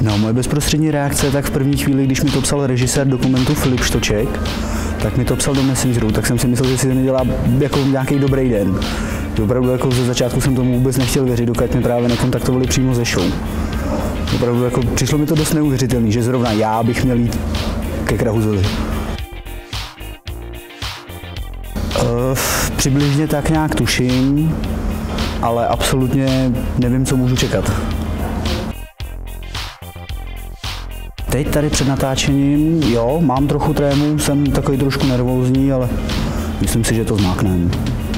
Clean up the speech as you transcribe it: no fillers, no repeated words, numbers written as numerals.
No, moje bezprostřední reakce, tak v první chvíli, když mi to psal režisér dokumentu Filip Štoček, tak mi to psal do Messengeru, tak jsem si myslel, že si nedělá jako nějaký dobrý den. Opravdu jako ze začátku jsem tomu vůbec nechtěl věřit, dokud mě právě nekontaktovali přímo ze show. Opravdu jako přišlo mi to dost neuvěřitelný, že zrovna já bych měl jít ke Krahuzovi. Přibližně tak nějak tuším, ale absolutně nevím, co můžu čekat. Teď tady před natáčením, jo, mám trochu trému, jsem takový trošku nervózní, ale myslím si, že to zmákneme.